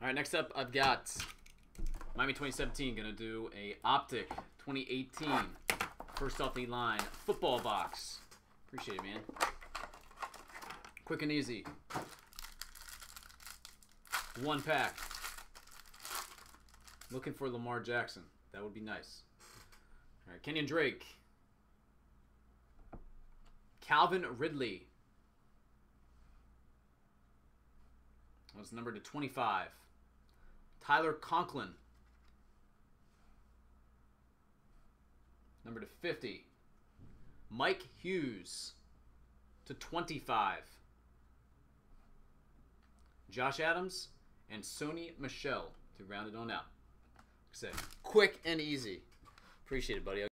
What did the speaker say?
All right, next up, I've got Miami 2017. Gonna do a Optic 2018 first off the line football box. Appreciate it, man. Quick and easy. One pack. Looking for Lamar Jackson. That would be nice. All right, Kenyon Drake. Calvin Ridley. That was numbered to 25. Tyler Conklin. Number to 50. Mike Hughes to 25. Josh Adams and Sony Michel to round it on out. Like I said, quick and easy. Appreciate it, buddy.